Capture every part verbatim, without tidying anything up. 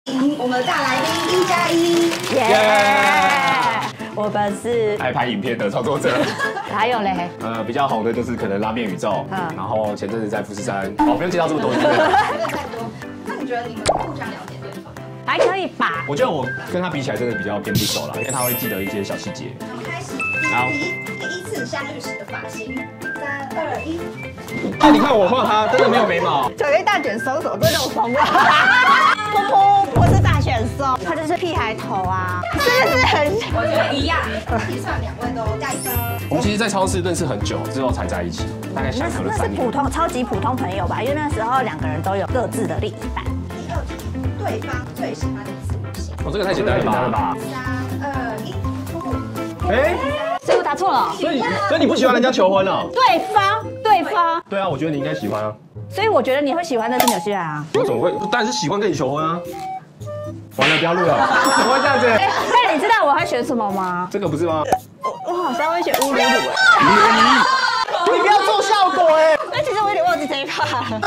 我们的大来宾一加一， 耶！我们是爱拍影片的创作者。 还有嘞， 呃，比较红的就是可能拉面宇宙， 嗯然后前阵子在富士山，哦，不用介绍这么多。 不用太多。那你觉得你们互相了解对方？ 还可以吧？ 我觉得我跟他比起来，真的比较偏不熟了，因为他会记得一些小细节。 我们开始第一题，第一次相遇时的发型，三二一。 哎，你看我画他，真的没有眉毛。 九月大卷收手，这种风了。噗噗，我是大卷收，他就是屁孩头啊，是不是很？ 我觉得一样。计算两位都加一分。 我们其实，在超市认识很久之后才在一起，大概相处了那是三年。 普通超级普通朋友吧，因为那时候两个人都有各自的另一半。 第二题，对方最喜欢的一次旅行， 哦，这个太简单了吧？ 三二一，瀑布。 哎， 所以我答错了。 所以所以你不喜欢人家求婚哦？ 对方，对方。 对啊，我觉得你应该喜欢啊。 所以我觉得你会喜欢的是纽西兰啊。 我怎么会？当然是喜欢跟你求婚啊。完了，不要录了，怎么会这样子？ 那你知道我会选什么吗？ 这个不是吗？ 我我好像会选乌鲁鲁哎。 你不要做效果哎。 那其实我有点忘记这一趴了。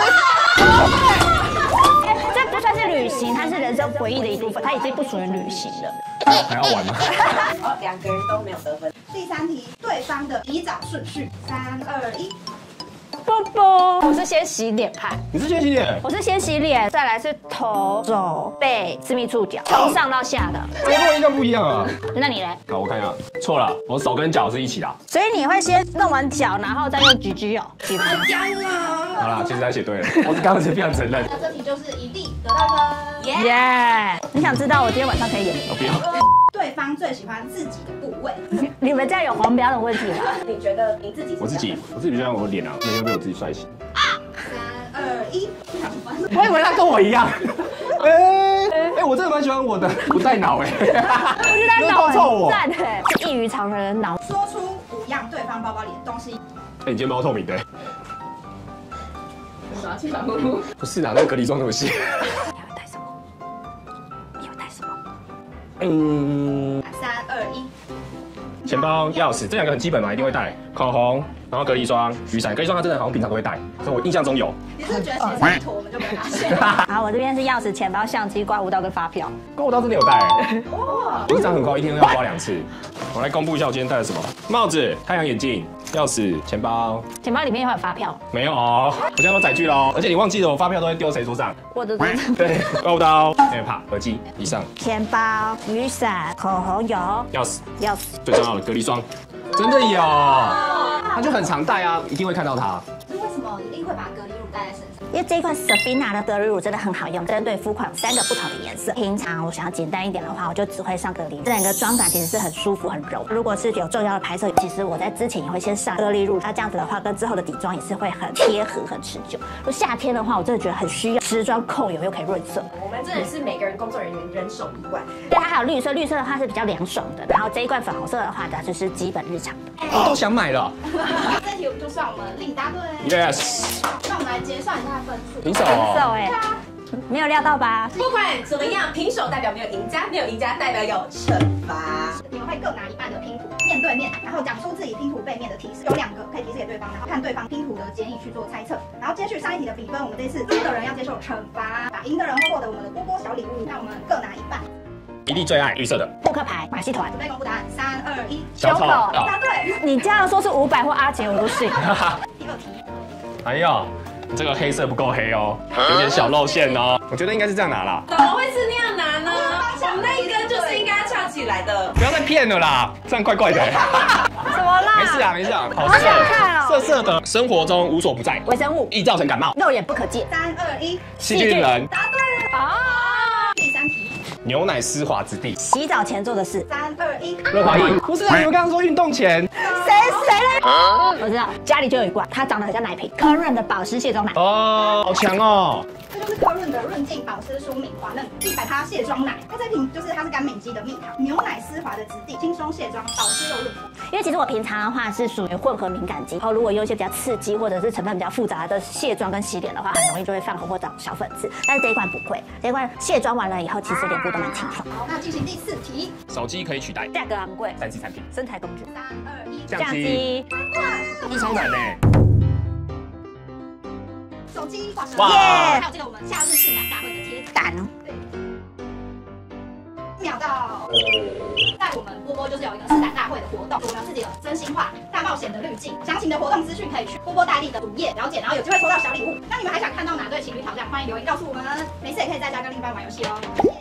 这不算是旅行，它是人生回忆的一部分，它已经不属于旅行了。 还要玩吗？ 好，两个人都没有得分。第三题，对方的洗澡顺序，三二一。 啵啵，我是先洗脸派， 你是先洗脸？ 我是先洗脸，再来是头、手、背、私密触角，从上到下的。 这跟我印象不一样啊。 那你嘞？ 好，我看一下，错了，我手跟脚是一起的。 所以你会先弄完脚，然后再用橘橘哦。 加啊！ 好啦，其实他写对了，我刚刚是非常承认。 那这题就是一粒得到分。耶！ 耶！你想知道我今天晚上可以演什么？ 我不要。 对方最喜欢自己的部位， 你们这样有黄标的问题吗？ 你觉得你自己是？ 我自己，我自己比较喜欢我的脸啊，每天被我自己帅醒。 三二一， 我以为他跟我一样。哎哎，我真的蛮喜欢我的，不带脑哎。 我觉得他脑很赞哎，是异于常人的脑。 说出五样对方包包里的东西。 哎，你今天包透明的。拿起来呼呼。不是啊，那个隔离装那么细。 你还会带什么？你会带什么？ 嗯， 三二一， 钱包、钥匙这两个很基本嘛，一定会带。口红，然后隔离霜、雨伞。隔离霜他真的好像平常都会带，所以我印象中有。 你是不是觉得写上一坨我们就没发现？ 好，我这边是钥匙、钱包、相机、刮胡刀跟发票。 刮胡刀真的有带。哇，我长很高，一天都要刮两次。我来公布一下我今天戴了什么：帽子、太阳眼镜、钥匙、钱包。 钱包里面会有发票。 没有哦，我现在都载具喽。而且你忘记了，我发票都会丢谁桌上？ 我的对，刮胡刀、害怕、耳机以上， 钱包、雨伞、口红油、 钥匙， 钥匙。 最重要的隔离霜，真的有，他就很常戴啊，一定会看到它。 为什么一定会把隔离乳带在身上？ 因为这一款 Savina 的隔离乳真的很好用，针对肤况有三个不同的颜色。平常我想要简单一点的话，我就只会上隔离乳。这两个妆感其实是很舒服、很柔。如果是有重要的拍摄，其实我在之前也会先上隔离乳，那这样子的话，跟之后的底妆也是会很贴合、很持久。如果夏天的话，我真的觉得很需要持妆控油又可以润色。 我们真的是每个人工作人员人手一罐。 对，它还有绿色，绿色的话是比较凉爽的。然后这一罐粉红色的话，它就是基本日常的。 我都想买了。 这题就算我们另答对。 Yes。 那我们来结算一下分数。 平手手哎，没有料到吧？ 不管怎么样，平手代表没有赢家，没有赢家代表有惩罚。 你们会各拿一半的拼图，面对面，然后讲出自己拼图背面的提示，有两个可以提示给对方，然后看对方拼图的建议去做猜测。然后接续上一题的比分，我们这次输的人要接受惩罚，打赢的人会获得我们的波波小礼物。那我们各拿一半。 一粒最爱绿色的扑克牌、马戏团。 准备公布答案，三二一， 小丑。 答对。 你这样说是伍佰或阿杰，我都信。 第二题。 哎呦，你这个黑色不够黑哦，有点小露馅哦。我觉得应该是这样拿啦。 怎么会是那样拿呢？我们那一根就是应该要翘起来的。 不要再骗了啦，这样怪怪的。 什么啦？ 没事啊，没事啊。好好想看哦。 色色的，生活中无所不在， 微生物易造成感冒， 肉眼不可见。 三二一， 细菌人。 答对了。 啊！ 第三题， 牛奶湿滑之地。 洗澡前做的事。 三二一， 润滑液。不是啊，你们刚刚说运动前。 谁谁嘞？我知道，家里就有一罐，它长得很像奶瓶，科润的保湿卸妆奶。 哦，好强哦。 这就是科润的润净保湿舒敏滑嫩一百趴卸妆奶。那这瓶就是它是干美肌的蜜糖，牛奶丝滑的质地，轻松卸妆，保湿又润肤。 因为其实我平常的话是属于混合敏感肌，然后如果有一些比较刺激或者是成分比较复杂的卸妆跟洗脸的话，很容易就会泛红或长小粉刺。但是这一罐不会，这一罐卸妆完了以后，其实脸部都蛮清爽。 好，那进行第四题， 手机可以取代价格昂贵， 三 C 产品， 身材工具， 三二一， 相机，这超难呢。 手机， 哇还有这个我们夏日性感大会的贴纸。 胆。 对。 秒到。在我们波波就是有一个试胆大会的活动，我们有自己的真心话大冒险的滤镜，详情的活动资讯可以去波波大力的主页了解，然后有机会抽到小礼物。那你们还想看到哪对情侣挑战？欢迎留言告诉我们。没事也可以在家跟另一半玩游戏哦。